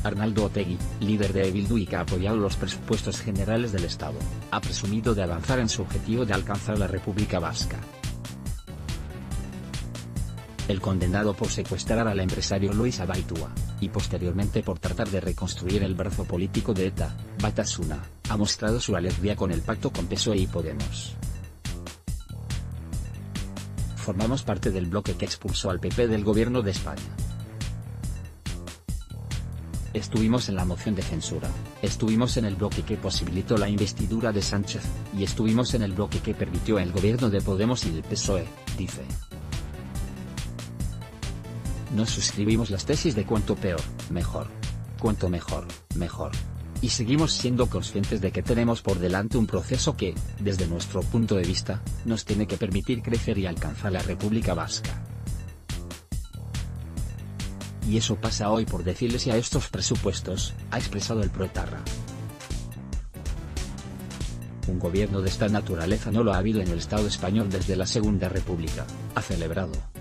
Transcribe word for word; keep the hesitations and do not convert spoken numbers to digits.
Arnaldo Otegi, líder de Bildu y que ha apoyado los presupuestos generales del Estado, ha presumido de avanzar en su objetivo de alcanzar la República Vasca. El condenado por secuestrar al empresario Luis Abaitua, y posteriormente por tratar de reconstruir el brazo político de ETA, Batasuna, ha mostrado su alegría con el pacto con P S O E y Podemos. Formamos parte del bloque que expulsó al P P del gobierno de España. Estuvimos en la moción de censura, estuvimos en el bloque que posibilitó la investidura de Sánchez, y estuvimos en el bloque que permitió el gobierno de Podemos y del P S O E, dice. No suscribimos las tesis de cuanto peor, mejor. Cuanto mejor, mejor. Y seguimos siendo conscientes de que tenemos por delante un proceso que, desde nuestro punto de vista, nos tiene que permitir crecer y alcanzar la República Vasca. Y eso pasa hoy por decirles sí a estos presupuestos, ha expresado el proetarra. Un gobierno de esta naturaleza no lo ha habido en el Estado español desde la Segunda República, ha celebrado.